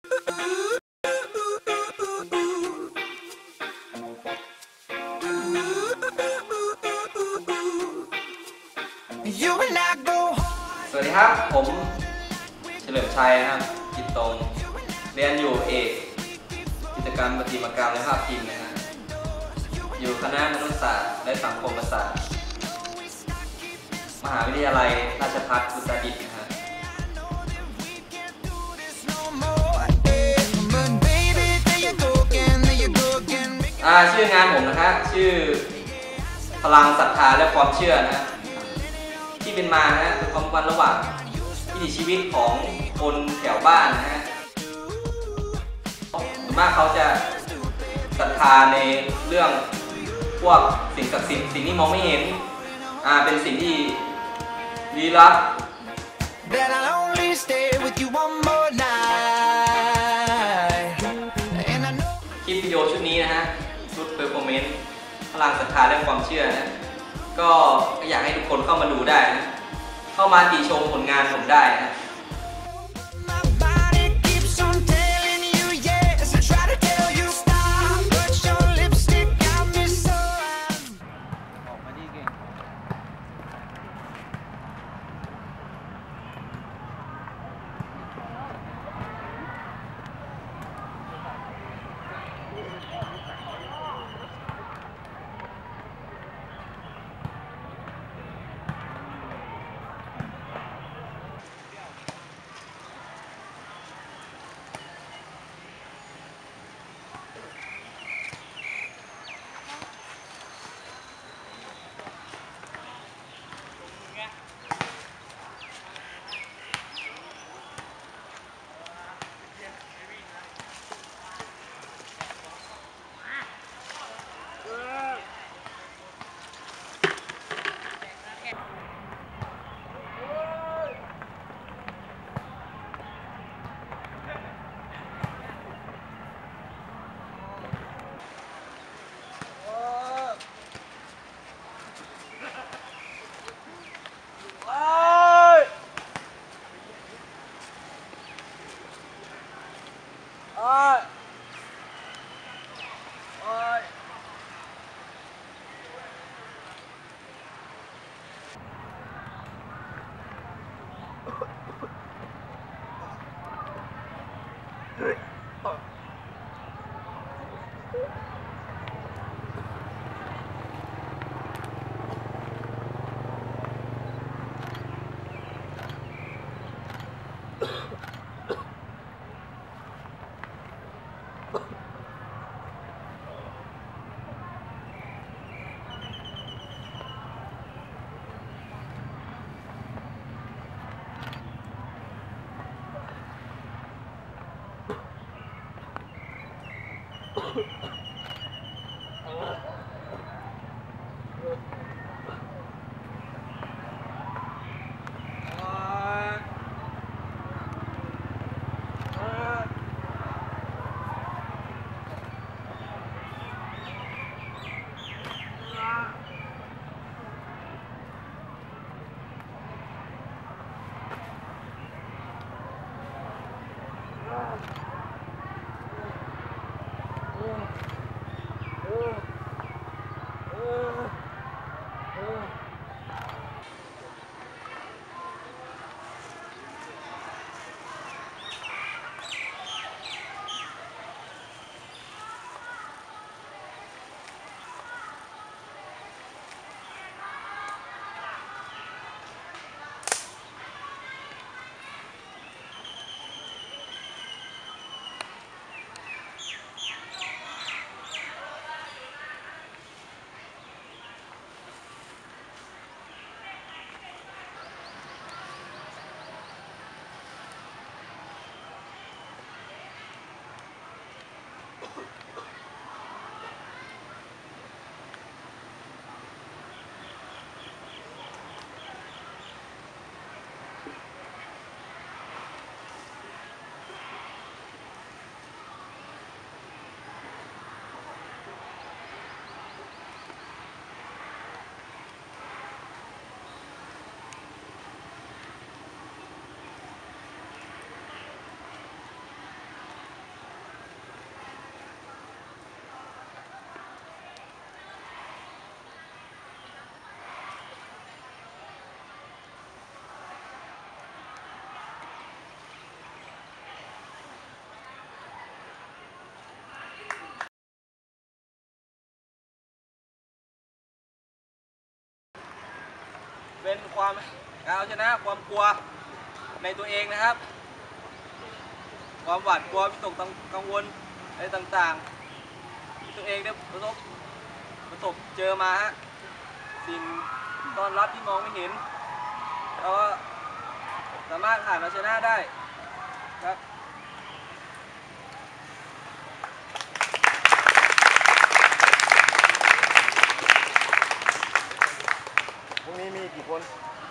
สวัสดีครับผมเฉลิมชัยนะครับจิตตรงเรียนอยู่เอกกิจกรรมประติมากรรมและภาพพิมพ์นะฮะอยู่คณะมนุษยศาสตร์และสังคมศาสตร์มหาวิทยาลัยราชภัฏอุตรดิตถ์นะฮะชื่องานผมนะครับชื่อพลังศรัทธาและความเชื่อนะที่เป็นมานะเป็นความสัมพันธ์ระหว่างวิถีชีวิตของคนแถวบ้านนะฮะส่วนมากเขาจะศรัทธาในเรื่องพวกสิ่งศักดิ์สิทธิ์สิ่งที่มองไม่เห็นเป็นสิ่งที่ลี้ลับคลิปวิดีโอชุดนี้นะฮะชุดเพอร์ฟอร์แมนซ์พลังศรัทธาและความเชื่อนะก็อยากให้ทุกคนเข้ามาดูได้นะเข้ามาติชมผลงานผมได้นะความการเอาชนะความกลัวในตัวเองนะครับ ความหวาดกลัววิตกกังวลอะไรต่างๆที่ตัวเองได้ประสบเจอมาฮะสิ่งตอนรับที่มองไม่เห็นเราก็สามารถผ่านมาชนะได้ครับพรุ่งนี้มีกี่คน